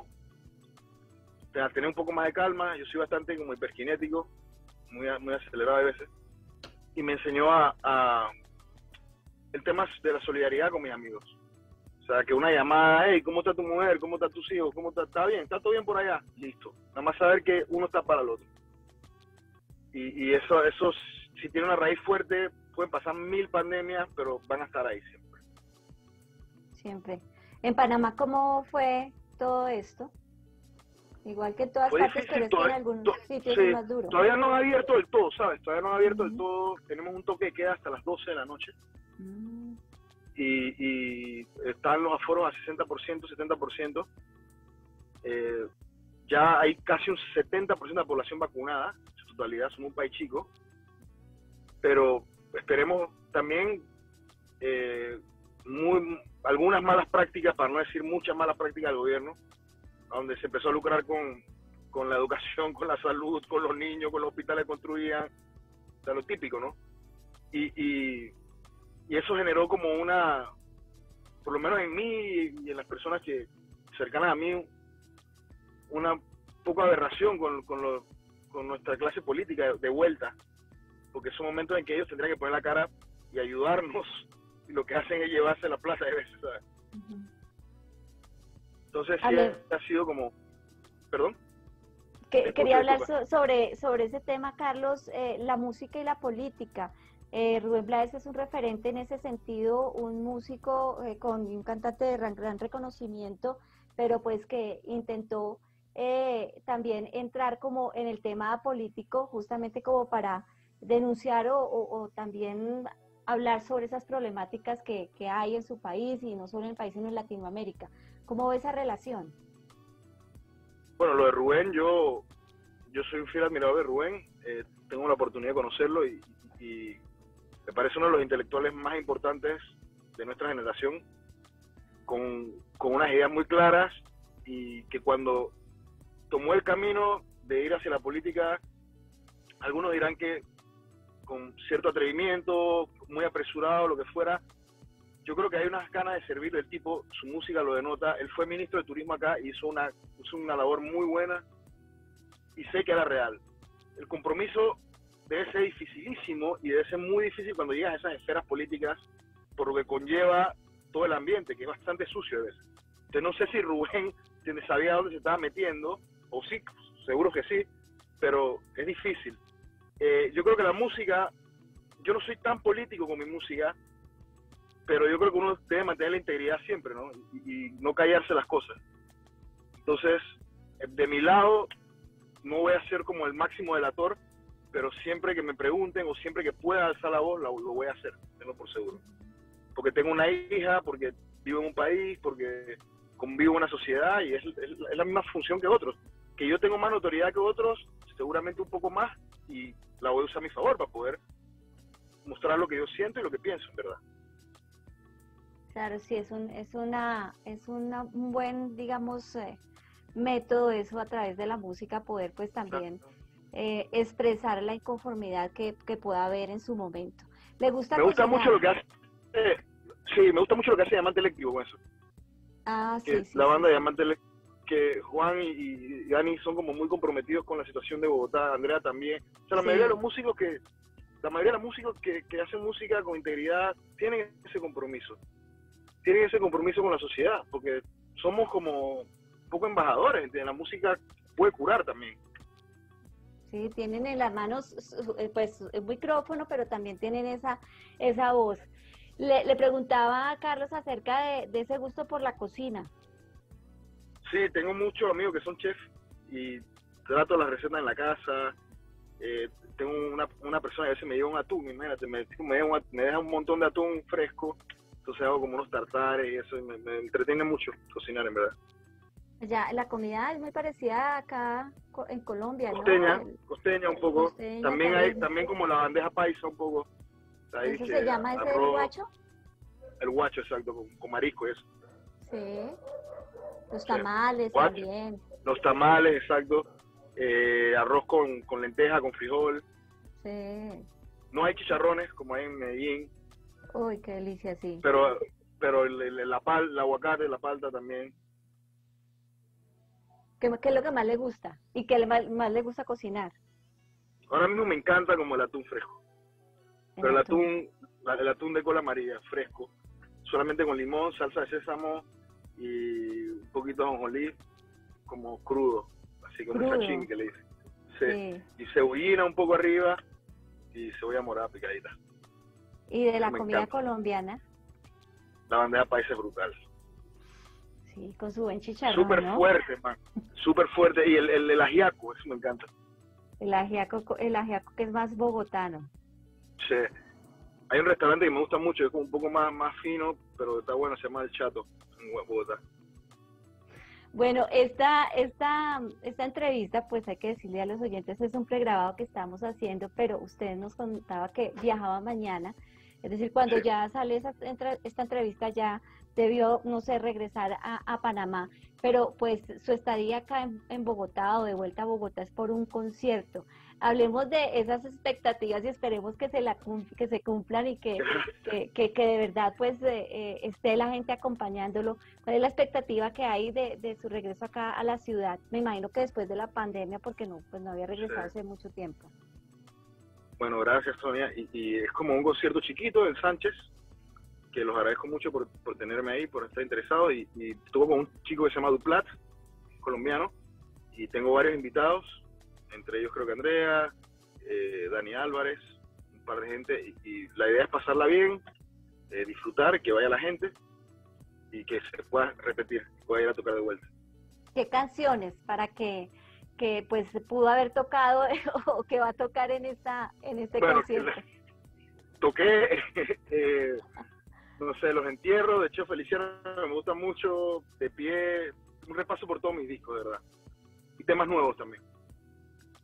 a tener un poco más de calma, yo soy bastante como hiperkinético, muy, a- muy acelerado a veces, y me enseñó a, a el tema de la solidaridad con mis amigos. O sea, que una llamada, hey, ¿cómo está tu mujer? ¿Cómo están tus hijos? ¿Cómo está? ¿Está bien? ¿Está todo bien por allá? Listo. Nada más saber que uno está para el otro. Y, y eso, eso, si tiene una raíz fuerte, pueden pasar mil pandemias, pero van a estar ahí siempre. Siempre. En Panamá, ¿cómo fue todo esto? Igual que en todas Fue partes, difícil, pero es que en todavía- algunos to- sitios sí, es más duro. Todavía no ha abierto del todo, ¿sabes? Todavía no ha abierto del Ujú. todo. Tenemos un toque que queda hasta las doce de la noche. Mm, Y, y están los aforos a sesenta por ciento, setenta por ciento. Eh, ya hay casi un setenta por ciento de la población vacunada, en su totalidad, somos un país chico. Pero esperemos también eh, muy, algunas malas prácticas, para no decir muchas malas prácticas del gobierno, donde se empezó a lucrar con, con la educación, con la salud, con los niños, con los hospitales que construían, o sea, lo típico, ¿no? Y, y, y eso generó como una, por lo menos en mí y en las personas que cercanas a mí, una poca aberración con, con, lo, con nuestra clase política de, de vuelta, porque son momentos en que ellos tendrían que poner la cara y ayudarnos, y lo que hacen es llevarse la plaza de veces, ¿sabes? ujú. Entonces sí Ale. ha sido como, perdón. Que- Disculpe, quería hablar disculpa. so- sobre, sobre ese tema, Carlos, eh, la música y la política. Eh, Rubén Blades es un referente en ese sentido, un músico eh, con un cantante de gran, gran reconocimiento, pero pues que intentó eh, también entrar como en el tema político, justamente como para denunciar o, o- o también hablar sobre esas problemáticas que, que hay en su país, y no solo en el país, sino en Latinoamérica. ¿Cómo ve esa relación? Bueno, lo de Rubén, yo yo soy un fiel admirador de Rubén. Eh, tengo la oportunidad de conocerlo y, y me parece uno de los intelectuales más importantes de nuestra generación, con, con unas ideas muy claras, y que cuando tomó el camino de ir hacia la política, algunos dirán que con cierto atrevimiento, muy apresurado, lo que fuera. Yo creo que hay unas ganas de servir del tipo, su música lo denota. Él fue ministro de turismo acá y hizo una, hizo una labor muy buena, y sé que era real. El compromiso debe ser dificilísimo y debe ser muy difícil cuando llegas a esas esferas políticas, por lo que conlleva todo el ambiente, que es bastante sucio a veces. Entonces no sé si Rubén sabía dónde se estaba metiendo, o sí, seguro que sí, pero es difícil. Eh, yo creo que la música, yo no soy tan político con mi música, pero yo creo que uno debe mantener la integridad siempre, ¿no? Y, y no callarse las cosas. Entonces, de mi lado, no voy a ser como el máximo delator, pero siempre que me pregunten o siempre que pueda alzar la voz, lo, lo voy a hacer, tenlo por seguro. Porque tengo una hija, porque vivo en un país, porque convivo en una sociedad, y es, es, es la misma función que otros. Que yo tengo más notoriedad que otros, seguramente un poco más, y la voy a usar a mi favor para poder mostrar lo que yo siento y lo que pienso, en verdad. Claro, sí, es un, es una, es una, un buen, digamos, eh, método eso a través de la música, poder pues también eh, expresar la inconformidad que, que pueda haber en su momento. ¿Le gusta? Me gusta cocinar? mucho lo que hace, eh, sí, me gusta mucho lo que hace Diamante Eléctrico con eso. Ah, Que sí, sí. la banda sí, Diamante Eléctrico, que Juan y, y Dani son como muy comprometidos con la situación de Bogotá, Andrea también. O sea, la Sí. mayoría de los músicos que, la mayoría de los músicos que, que hacen música con integridad tienen ese compromiso. Tienen ese compromiso con la sociedad, porque somos como un poco embajadores, ¿entiendes? La música puede curar también. Sí, tienen en las manos pues un micrófono, pero también tienen esa, esa voz. Le, le preguntaba a Carlos acerca de, de ese gusto por la cocina. Sí, tengo muchos amigos que son chefs y trato las recetas en la casa. Eh, tengo una, una persona que a veces me lleva un atún, imagínate, me, me, deja un, me deja un montón de atún fresco, entonces hago como unos tartares y eso, y me, me entretiene mucho cocinar, en verdad. Ya, la comida es muy parecida acá co- en Colombia, ¿no? Costeña, El- costeña un poco, costeña también hay también. también como la bandeja paisa un poco. Ahí ¿Eso que se llama ese arroz, guacho? El guacho, exacto, con, con marisco y eso. Sí. Los Sí. tamales Guacho. también. Los tamales, exacto. Eh, arroz con, con lenteja, con frijol. Sí. No hay chicharrones como hay en Medellín, Uy, qué delicia, sí. pero pero el, el, la pal, el aguacate, la palta también. ¿Qué, qué es lo que más le gusta? ¿Y qué le, más, más le gusta cocinar? Ahora mismo me encanta como el atún fresco. Pero el atún, la- el atún de cola amarilla, fresco, solamente con limón, salsa de sésamo y un poquito de ajonjolí, como crudo, así como Crudo. un sashimi que le dicen. Sí. Sí. Y cebollina un poco arriba y cebolla morada picadita. ¿Y de la Me comida encanta. colombiana? La bandeja paisa es brutal. Sí, con su buen chicharrón, Súper ¿no? fuerte, man. Súper fuerte. Y el, el, el ajiaco, eso me encanta. El ajiaco, co- el ajiaco que es más bogotano. Sí. Hay un restaurante que me gusta mucho, es como un poco más, más fino, pero está bueno, se llama El Chato, en Bogotá. Bueno, esta, esta, esta entrevista, pues hay que decirle a los oyentes, es un pregrabado que estamos haciendo, pero usted nos contaba que viajaba mañana, es decir, cuando Sí. ya sale esa, entre- esta entrevista ya debió, no sé, regresar a, a Panamá, pero pues su estadía acá en, en Bogotá o de vuelta a Bogotá es por un concierto. Hablemos de esas expectativas y esperemos que se, la, cum- que se cumplan y que, que, que, que de verdad pues eh, eh, esté la gente acompañándolo. ¿Cuál es la expectativa que hay de, de su regreso acá a la ciudad? Me imagino que después de la pandemia, porque no, pues no había regresado Sí. hace mucho tiempo. Bueno, gracias, Sonia. Y, y es como un concierto chiquito del Sánchez, que los agradezco mucho por, por tenerme ahí, por estar interesado. Y, y estuvo con un chico que se llama Duplat, colombiano, y tengo varios invitados, entre ellos creo que Andrea, eh, Dani Álvarez, un par de gente. Y, y la idea es pasarla bien, eh, disfrutar, que vaya la gente y que se pueda repetir, que pueda ir a tocar de vuelta. ¿Qué canciones para que, que pues pudo haber tocado o que va a tocar en esta en este Bueno, concierto? Toqué, eh, no sé, Los Entierros de Cheo Feliciano, me gusta mucho, De Pie, un repaso por todos mis discos, de verdad. Y temas nuevos también.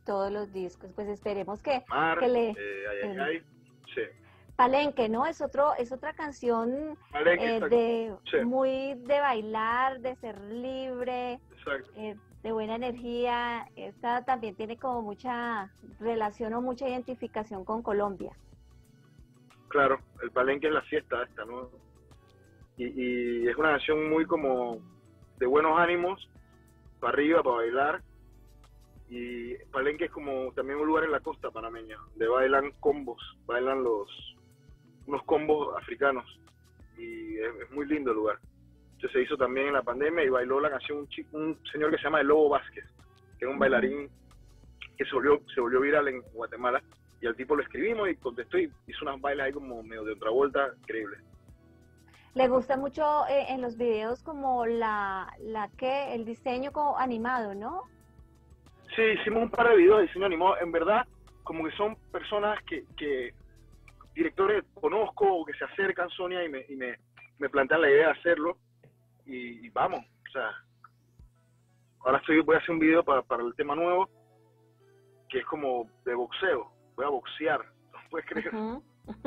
Todos los discos, pues esperemos que, Mar, que le... eh, ay, ay, el- ay, sí. Palenque, ¿no? Es otro, es otra canción Palenque, eh, exacto. de Sí. muy de bailar, de ser libre, Exacto. eh, de buena energía. Esta también tiene como mucha relación o mucha identificación con Colombia. Claro, el palenque es la fiesta esta, ¿no? Y, y es una canción muy como de buenos ánimos, para arriba, para bailar. Y palenque es como también un lugar en la costa panameña, donde bailan combos, bailan los unos combos africanos. Y es, es muy lindo el lugar. Entonces se hizo también en la pandemia y bailó la canción un, chico, un señor que se llama El Lobo Vázquez, que es un bailarín que se volvió, se volvió viral en Guatemala. Y al tipo lo escribimos y contestó y hizo unas bailas ahí como medio de otra vuelta, increíble. Le gusta mucho eh, en los videos como la, la que, el diseño como animado, ¿no? Sí, hicimos un par de videos de diseño animado. En verdad, como que son personas que, que directores conozco o que se acercan, Sonia, y me, y me, me plantean la idea de hacerlo. Y, y vamos, o sea, ahora estoy, voy a hacer un video para, para el tema nuevo, que es como de boxeo. Voy a boxear, ¿no puedes creer? Ujú.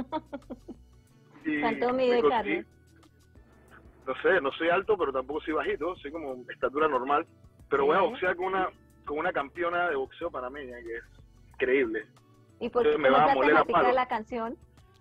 Y ¿Cuánto me mide, conseguí- Carlos? No sé, no soy alto, pero tampoco soy bajito, soy como estatura normal. Pero voy a Sí. boxear con una con una campeona de boxeo panameña, que es increíble. ¿Y por Entonces qué me cómo va es a la moler a temática de palo. la canción?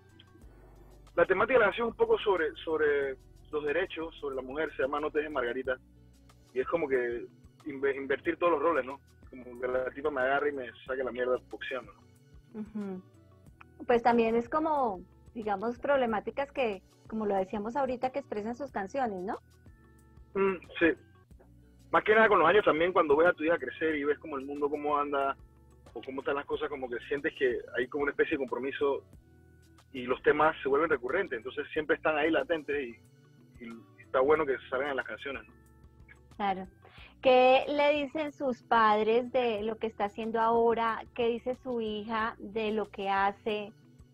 La temática de la canción es un poco sobre, sobre los derechos, sobre la mujer, se llama No te dejes Margarita. Y es como que inve- invertir todos los roles, ¿no? Como que la tipa me agarre y me saque la mierda boxeando, ¿no? Ujú. Pues también es como, digamos, problemáticas que, como lo decíamos ahorita, que expresan sus canciones, ¿no? Mm, sí. Más que nada con los años también, cuando ves a tu hija crecer y ves como el mundo cómo anda o cómo están las cosas, como que sientes que hay como una especie de compromiso y los temas se vuelven recurrentes, entonces siempre están ahí latentes y, y está bueno que salgan en las canciones, ¿no? Claro. ¿Qué le dicen sus padres de lo que está haciendo ahora? ¿Qué dice su hija de lo que hace?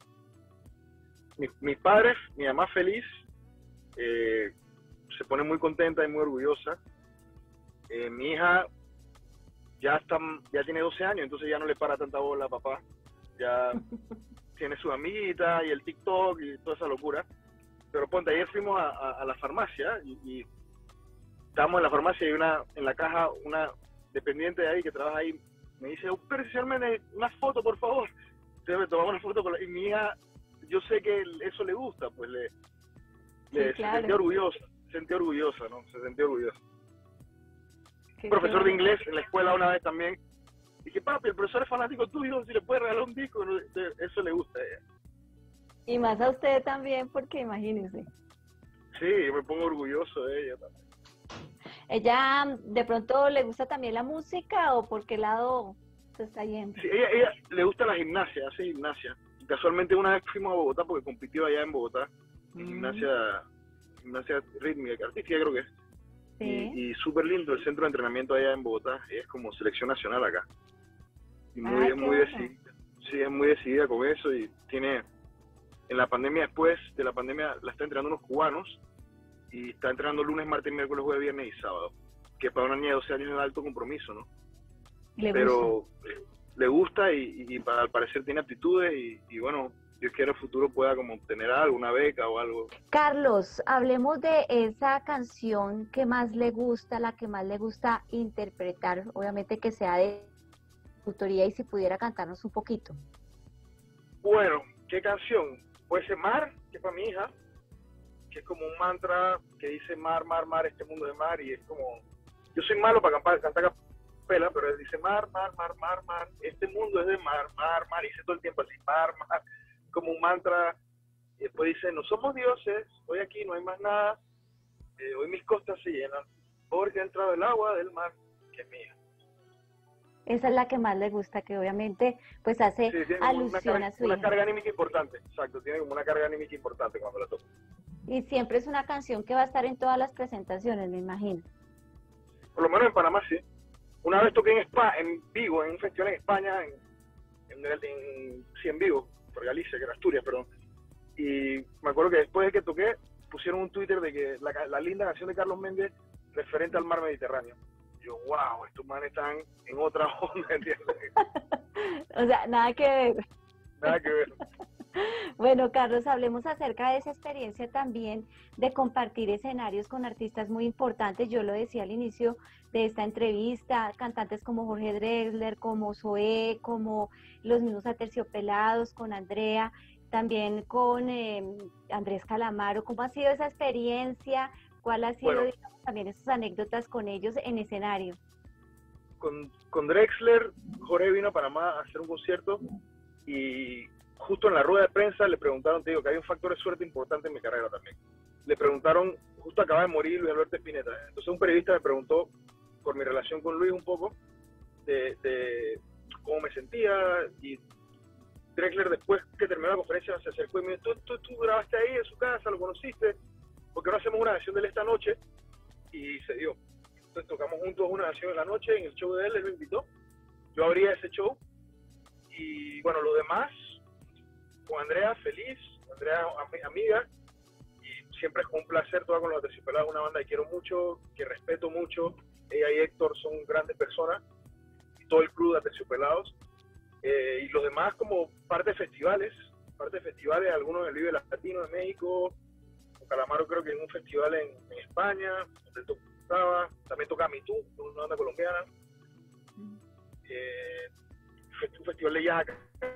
Mi- mis padres, mi mamá feliz, eh, se pone muy contenta y muy orgullosa. Eh, mi hija ya está, ya tiene doce años, entonces ya no le para tanta bola a papá. Ya tiene sus amiguitas y el TikTok y toda esa locura. Pero ponte, ayer fuimos a, a, a la farmacia y, y estábamos en la farmacia y una en la caja, una dependiente de ahí que trabaja ahí, me dice, precisamente una foto, por favor. Entonces me tomamos una foto con la- y mi hija, yo sé que eso le gusta, pues le, le Sí, claro. se sentía orgullosa, se sentía orgullosa, ¿no? Se sentía orgullosa. ¿Qué- Un profesor qué de bonito? inglés en la escuela una vez también. Dije, papi, el profesor es fanático tuyo, si le puedes regalar un disco, ¿no? Eso le gusta a ella. Y más a usted también, porque imagínese. Sí, yo me pongo orgulloso de ella también. ¿Ella de pronto le gusta también la música o por qué lado se está yendo? Sí, ella, ella le gusta la gimnasia, hace gimnasia. Y casualmente una vez fuimos a Bogotá porque compitió allá en Bogotá, en Mm. gimnasia, gimnasia rítmica, artística creo que es. Sí. Y, y súper lindo el centro de entrenamiento allá en Bogotá, ella es como selección nacional acá. Y muy, Ay, es qué muy bueno. decidida, sí, es muy decidida con eso y tiene, en la pandemia después de la pandemia la está entrenando unos cubanos y está entrenando lunes, martes, miércoles, jueves, viernes y sábado, que para una niña de doce años es de alto compromiso, ¿no? ¿Le Pero gusta? eh, le gusta y, y, y para, al parecer tiene aptitudes y, y bueno, Dios quiera en el futuro pueda como obtener algo, una beca o algo. Carlos, hablemos de esa canción que más le gusta, la que más le gusta interpretar, obviamente que sea de autoría y si pudiera cantarnos un poquito. Bueno, ¿qué canción? Puede ser Mar, que es para mi hija, que es como un mantra que dice mar, mar, mar, este mundo de mar, y es como, yo soy malo para cantar, cantar capela, pero él dice mar, mar, mar, mar, mar, este mundo es de mar, mar, mar, y dice todo el tiempo así, mar, mar, como un mantra, y después dice, no somos dioses, hoy aquí no hay más nada, eh, hoy mis costas se llenan, porque ha entrado el agua del mar, que es mía. Esa es la que más le gusta, que obviamente pues hace Sí, tiene como una alusión carga, a su una hija. carga anímica importante, exacto, tiene como una carga anímica importante cuando la toco. Y siempre es una canción que va a estar en todas las presentaciones, me imagino. Por lo menos en Panamá sí. Una vez toqué en Spa, en Vigo, en un festival en España, en, en, en, sí, en Vigo, por Galicia, que era Asturias, perdón. Y me acuerdo que después de que toqué, pusieron un Twitter de que la, la linda canción de Carlos Méndez referente al mar Mediterráneo. Yo, wow, estos manes están en otra onda, ¿entiendes? O sea, nada que ver. Nada que ver. Bueno, Carlos, hablemos acerca de esa experiencia también de compartir escenarios con artistas muy importantes. Yo lo decía al inicio de esta entrevista, cantantes como Jorge Drexler, como Zoé, como los mismos Aterciopelados, con Andrea, también con eh, Andrés Calamaro. ¿Cómo ha sido esa experiencia? ¿Cuál ha sido, Bueno, digamos, también esas anécdotas con ellos en escenario? Con, con Drexler, Jorge vino a Panamá a hacer un concierto y justo en la rueda de prensa le preguntaron, te digo, que hay un factor de suerte importante en mi carrera también. Le preguntaron, justo acaba de morir Luis Alberto Spinetta, entonces un periodista me preguntó por mi relación con Luis un poco, de, de cómo me sentía, y Drexler después que terminó la conferencia se acercó y me dijo, tú, tú, tú grabaste ahí en su casa, lo conociste, ¿por qué no hacemos una canción de él esta noche? Y se dio. Entonces tocamos juntos una canción en la noche, en el show de él, él me invitó, yo abría ese show, y bueno, lo demás, con Andrea, feliz, Andrea am amiga, y siempre es un placer tocar con los Aterciopelados, una banda que quiero mucho, que respeto mucho. Ella y Héctor son grandes personas, y todo el club de Aterciopelados, eh, y los demás como parte de festivales, parte de festivales, algunos en el Vive Latino de México, con Calamaro creo que en un festival en, en España, donde tocaba, también tocaba Mitú, una banda colombiana, eh, un festival de jazz acá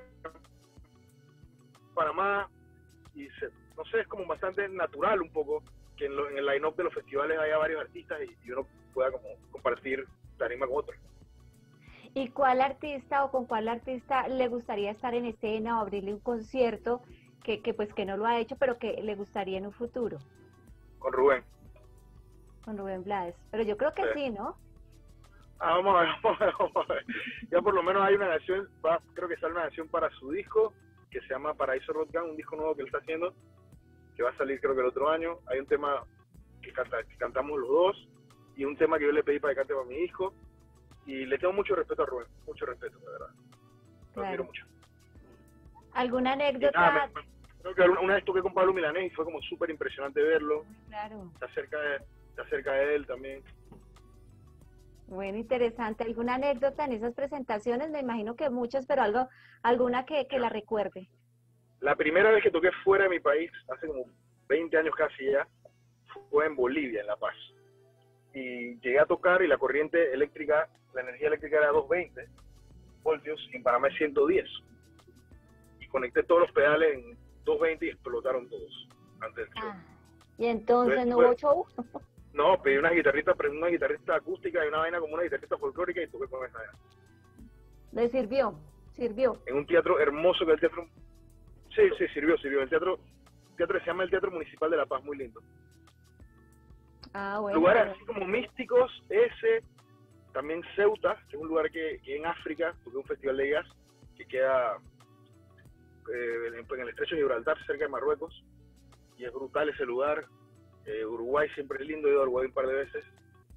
Panamá, y se, no sé, es como bastante natural un poco que en, lo, en el line-up de los festivales haya varios artistas y, y uno pueda como compartir tarima con otros. ¿Y cuál artista o con cuál artista le gustaría estar en escena o abrirle un concierto que, que pues que no lo ha hecho, pero que le gustaría en un futuro? Con Rubén. Con Rubén Blades. Pero yo creo que sí, sí, ¿no? Ah, vamos a ver, vamos a ver, vamos a ver. Ya por lo menos hay una canción, va, creo que sale una canción para su disco, que se llama Paraíso Rock Gang, un disco nuevo que él está haciendo, que va a salir creo que el otro año. Hay un tema que, canta, que cantamos los dos, y un tema que yo le pedí para que cante para mi hijo, y le tengo mucho respeto a Rubén, mucho respeto, de verdad. Lo claro. admiro mucho. ¿Alguna anécdota? Nada, me, me, creo que una vez toqué con Pablo Milanés y fue como súper impresionante verlo. Claro. Está cerca de, está cerca de él también. Bueno, interesante. ¿Alguna anécdota en esas presentaciones? Me imagino que muchas, pero algo, alguna que, que la recuerde. La primera vez que toqué fuera de mi país, hace como veinte años casi ya, fue en Bolivia, en La Paz. Y llegué a tocar y la corriente eléctrica, la energía eléctrica era doscientos veinte voltios y en Panamá es ciento diez. Y conecté todos los pedales en doscientos veinte y explotaron todos antes del show. Ah, ¿y entonces, entonces no bueno, hubo show? No, pedí una guitarrita, una guitarrita acústica y una vaina como una guitarrita folclórica y toqué con esa vaina. ¿Le sirvió? ¿Sirvió? En un teatro hermoso que es el teatro... Sí, sí, sirvió, sirvió. El teatro, el teatro se llama el Teatro Municipal de La Paz, muy lindo. Ah, bueno. Lugares así como místicos, ese, también Ceuta, que es un lugar que, que en África, porque es un festival de jazz, que queda eh, en, en el estrecho de Gibraltar, cerca de Marruecos, y es brutal ese lugar. Eh, Uruguay siempre es lindo, he ido a Uruguay un par de veces.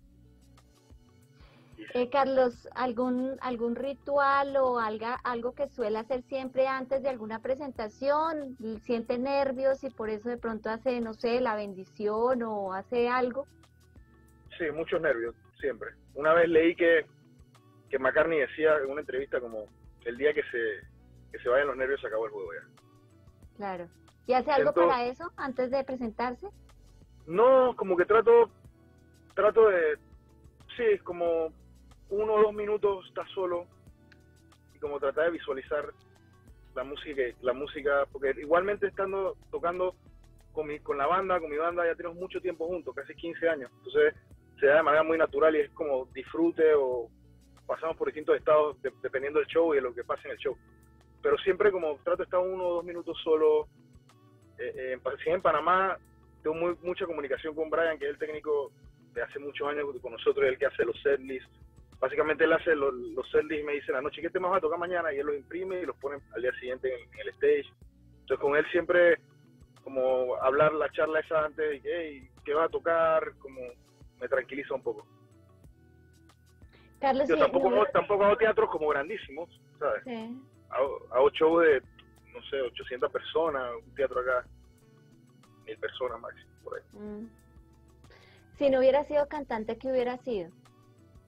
Eh, Carlos, ¿algún algún ritual o algo, algo que suele hacer siempre antes de alguna presentación? ¿Siente nervios y por eso de pronto hace, no sé, la bendición o hace algo? Sí, muchos nervios, siempre. Una vez leí que, que McCartney decía en una entrevista como el día que se, que se vayan los nervios se acabó el juego ya. Claro. ¿Y hace algo Siento... para eso antes de presentarse? No, como que trato, trato de, sí, como uno o dos minutos estás solo y como tratar de visualizar la música, la música, porque igualmente estando tocando con mi, con la banda, con mi banda ya tenemos mucho tiempo juntos, casi quince años, entonces se da de manera muy natural y es como disfrute o pasamos por distintos estados de, dependiendo del show y de lo que pase en el show, pero siempre como trato de estar uno o dos minutos solo. Eh, eh, si en Panamá tengo muy, mucha comunicación con Brian, que es el técnico de hace muchos años con nosotros, el que hace los setlists. Básicamente él hace los, los setlists y me dice en la noche qué temas vas a tocar mañana y él los imprime y los pone al día siguiente en, en el stage. Entonces con él siempre como hablar la charla esa antes de que hey, qué vas a tocar, como me tranquiliza un poco. Carlos, yo sí, tampoco, no... tampoco hago teatros como grandísimos, ¿sabes? Sí. Hago, hago shows de, no sé, ochocientas personas, un teatro acá, mil personas máximo, por ahí. Mm. Si no hubiera sido cantante, ¿qué hubiera sido?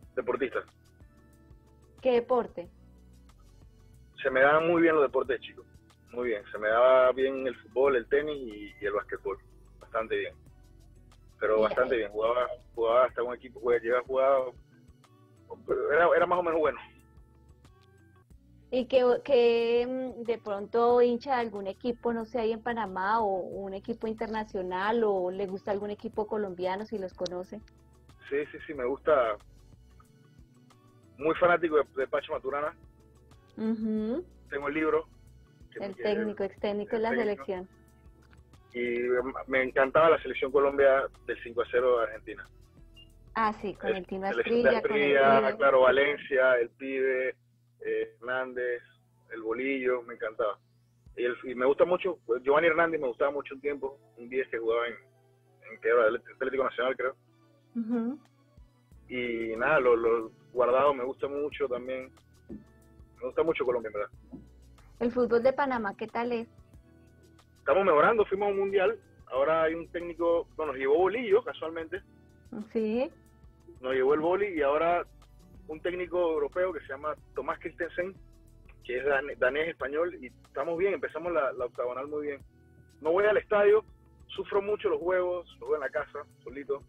deportista. ¿Qué deporte? Se me daban muy bien los deportes, chicos. Muy bien. Se me daba bien el fútbol, el tenis y, y el básquetbol. Bastante bien. Pero bastante bien. Jugaba, jugaba hasta un equipo, llegué a jugar, era, era más o menos bueno. ¿Y que, que de pronto hincha de algún equipo, no sé, ahí en Panamá, o un equipo internacional, o le gusta algún equipo colombiano, si los conoce? Sí, sí, sí, me gusta. Muy fanático de, de Pacho Maturana. Uh-huh. Tengo el libro. El técnico, ex técnico de la técnico. Selección. Y me encantaba la selección Colombia del cinco a cero de Argentina. Ah, sí, con el, el Tino Asprilla, con el claro, Valencia, el Pibe, eh, Hernández, el Bolillo, me encantaba. Y, el, y me gusta mucho, Giovanni Hernández me gustaba mucho un tiempo, un día que jugaba en, en que era el Atlético Nacional, creo. Uh-huh. Y nada, los lo guardados me gusta mucho también. Me gusta mucho Colombia, ¿verdad? ¿El fútbol de Panamá qué tal es? Estamos mejorando, fuimos a un mundial, ahora hay un técnico, bueno, nos llevó Bolillo, casualmente. Sí. Nos llevó el boli y ahora un técnico europeo que se llama Tomás Christensen, que es dan danés español, y estamos bien, empezamos la, la octagonal muy bien. No voy al estadio, sufro mucho los juegos, los juego en la casa, solito,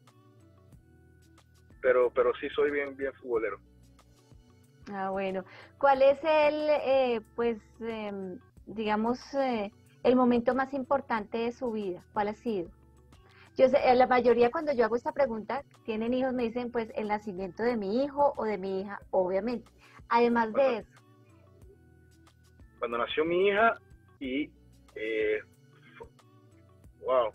pero pero sí soy bien bien futbolero. Ah, bueno. ¿Cuál es el, eh, pues, eh, digamos, eh, el momento más importante de su vida? ¿Cuál ha sido? Yo sé, la mayoría cuando yo hago esta pregunta, tienen hijos, me dicen, pues, el nacimiento de mi hijo o de mi hija, obviamente. Además cuando, de eso. Cuando nació mi hija y, eh, wow,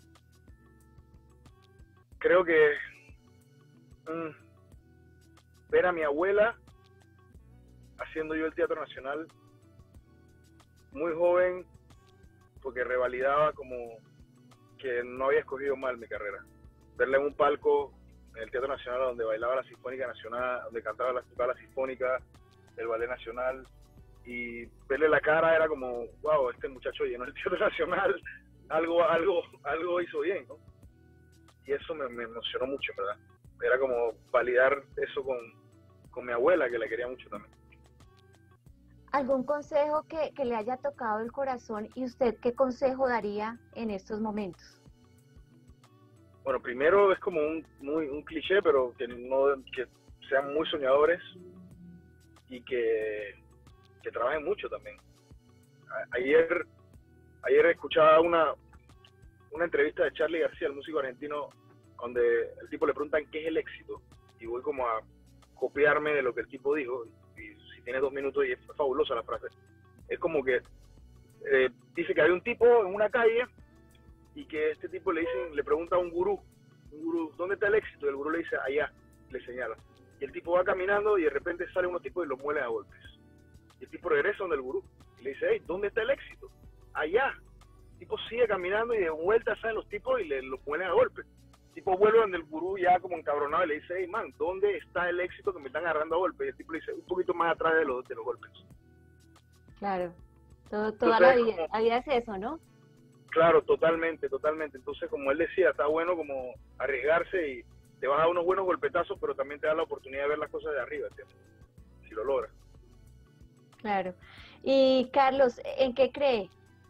creo que mm, ver a mi abuela haciendo yo el Teatro Nacional, muy joven, porque revalidaba como que no había escogido mal mi carrera. Verla en un palco en el Teatro Nacional donde bailaba la Sinfónica Nacional, donde cantaba la, la Sinfónica, el Ballet Nacional, y verle la cara era como, wow, este muchacho llenó el Teatro Nacional, algo algo algo hizo bien, ¿no? Y eso me, me emocionó mucho, ¿verdad? Era como validar eso con, con mi abuela, que la quería mucho también. ¿Algún consejo que, que le haya tocado el corazón, y usted qué consejo daría en estos momentos? Bueno, primero es como un, muy, un cliché, pero que, no, que sean muy soñadores y que, que trabajen mucho también. A, ayer ayer escuchaba una, una entrevista de Charly García, el músico argentino, donde el tipo le preguntan qué es el éxito, y voy como a copiarme de lo que el tipo dijo. Tiene dos minutos y es fabulosa la frase. Es como que eh, dice que hay un tipo en una calle y que este tipo le dicen, le pregunta a un gurú, un gurú, ¿dónde está el éxito? Y el gurú le dice, allá, le señala. Y el tipo va caminando y de repente salen unos tipos y los muelen a golpes. Y el tipo regresa donde el gurú y le dice, hey, ¿dónde está el éxito? Allá. El tipo sigue caminando y de vuelta salen los tipos y le los muelen a golpes. El tipo vuelve donde el gurú ya como encabronado y le dice, hey man, ¿dónde está el éxito que me están agarrando a golpes? Y el tipo le dice, un poquito más atrás de los, de los golpes. Claro, Todo, toda Entonces, la, vida, como, la vida es eso, ¿no? Claro, totalmente, totalmente. Entonces, como él decía, está bueno como arriesgarse y te vas a dar unos buenos golpetazos, pero también te da la oportunidad de ver las cosas de arriba, ¿entiendes? Si lo logras. Claro. Y Carlos, ¿en qué cree?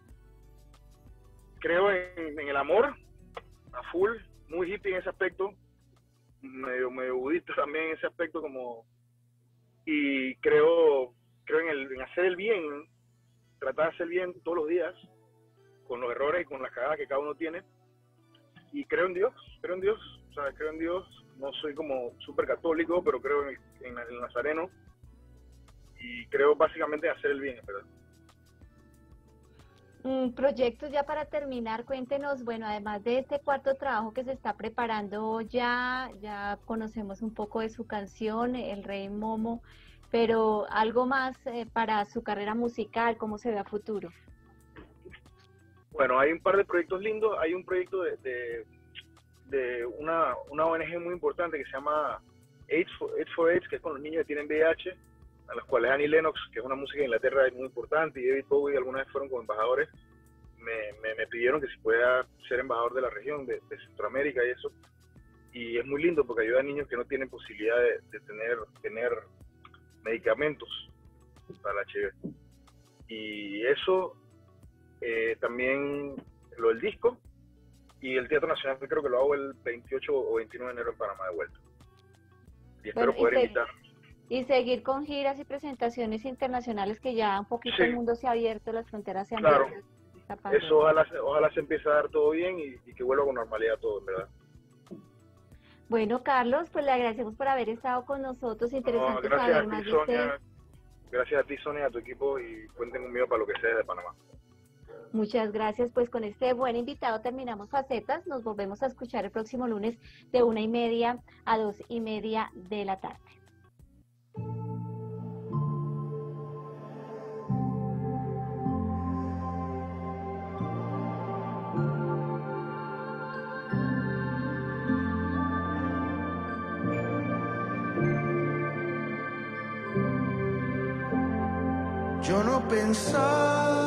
Creo en, en el amor, a full. Muy hippie en ese aspecto, medio, medio budista también en ese aspecto, como, y creo creo en, el, en hacer el bien, tratar de hacer el bien todos los días, con los errores y con las cagadas que cada uno tiene, y creo en Dios, creo en Dios, o sea, creo en Dios, no soy como súper católico, pero creo en, en, en el Nazareno, y creo básicamente en hacer el bien, ¿verdad? Proyectos ya para terminar, cuéntenos, bueno, además de este cuarto trabajo que se está preparando ya, ya conocemos un poco de su canción, El Rey Momo, pero algo más eh, para su carrera musical, ¿cómo se ve a futuro? Bueno, hay un par de proyectos lindos, hay un proyecto de, de, de una, una O N G muy importante que se llama AIDS for, AIDS for AIDS, que es con los niños que tienen V I H, a los cuales Annie Lennox, que es una música de Inglaterra muy importante, y David Bowie alguna vez fueron como embajadores, me, me, me pidieron que si pueda ser embajador de la región, de, de Centroamérica y eso, y es muy lindo porque ayuda a niños que no tienen posibilidad de, de tener, tener medicamentos para el H I V. Y eso, eh, también lo del disco, y el Teatro Nacional creo que lo hago el veintiocho o veintinueve de enero en Panamá de vuelta. Y espero Bueno, y poder se- invitar. Y seguir con giras y presentaciones internacionales, que ya un poquito Sí. el mundo se ha abierto, las fronteras se han Claro. abierto. esta pandemia. Eso ojalá, se- ojalá se empiece a dar todo bien y, y que vuelva con normalidad todo, en verdad. Bueno, Carlos, pues le agradecemos por haber estado con nosotros. No, Interesante gracias saber a más ti, de usted. Sonia. Gracias a ti, Sonia, y a tu equipo, y cuenten conmigo para lo que sea desde Panamá. Muchas gracias. Pues con este buen invitado terminamos Facetas. Nos volvemos a escuchar el próximo lunes de una y media a dos y media de la tarde. Yo no pensaba